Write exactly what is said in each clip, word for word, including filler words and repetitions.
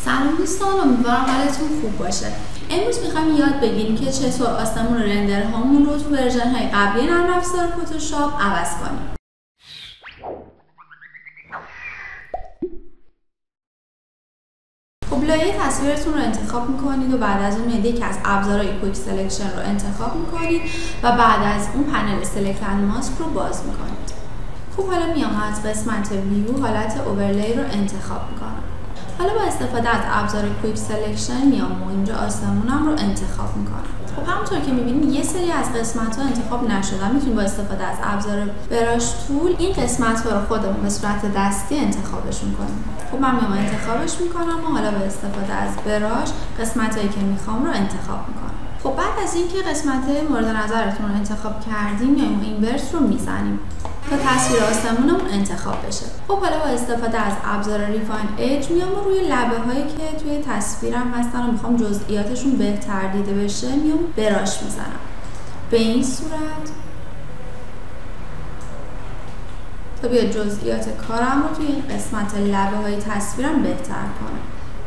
سلام دوستان، امیدوارم حالتون خوب باشه. امروز میخوایم یاد بگیریم که چطور آسمون رندر هامون رو تو ورژن های قبلی نرم افزار فتوشاپ عوض کنیم. خب لایه تصویرتون رو انتخاب میکنید و بعد از اون میاد یکی از ابزارهای کویک سلکشن رو انتخاب میکنید و بعد از اون پنل سلکت اند ماسک رو باز میکنید. خب حالا میام از قسمت ویو حالت اوورلی رو انتخاب میکنم. حالا با استفاده از ابزار کویک سلکشن میام و اینجا آسمونم رو انتخاب میکنم. خب همونطور که میبینید یه سری از قسمت ها انتخاب نشدن. میتونید با استفاده از ابزار براش تول این قسمت ها رو خودمون به صورت دستی انتخابشون کنیم. خب من میام انتخابش میکنم و حالا با استفاده از براش قسمت هایی که میخوام رو انتخاب میکنم. خب بعد از اینکه قسمت مورد نظرتون رو انتخاب کردیم میایم اینورس رو میزنیم تا تصویر آسمونمون انتخاب بشه. خب حالا با استفاده از ابزار ریفاین اج میام و روی لبه هایی که توی تصویرم هستن و میخوام جزئیاتشون بهتر دیده بشه میام براش میزنم. به این صورت تا بیاد جزئیات کارم رو توی این قسمت لبه های تصویرم بهتر کنم.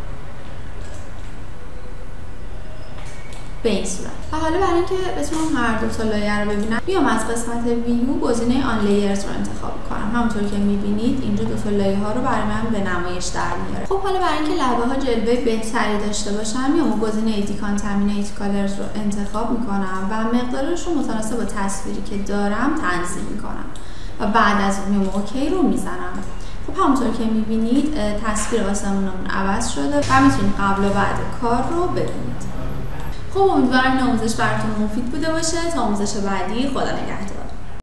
به این صورت. و حالا برای اینکه بتونم هر دو تا لایه رو ببینم بیام از قسمت ویو گزینه آن لیرز رو انتخاب کنم. همونطور که میبینید اینجا دو تا لایه ها رو برای من به نمایش در میاره. خب حالا برای اینکه لبه ها جلوه بهتری داشته باشم میام گزینه دیکانتامینیت کالرز رو انتخاب میکنم و مقدارش رو متناسب با تصویری که دارم تنظیم میکنم و بعد از اون میام اوکی رو میزنم. خب همونطور که میبینید تصویر آسمونمون عوض شده و میتونید قبل و بعد کار رو ببینید. خب امیدوارم این آموزش براتون مفید بوده باشه. تا آموزش بعدی، خدا نگهدار.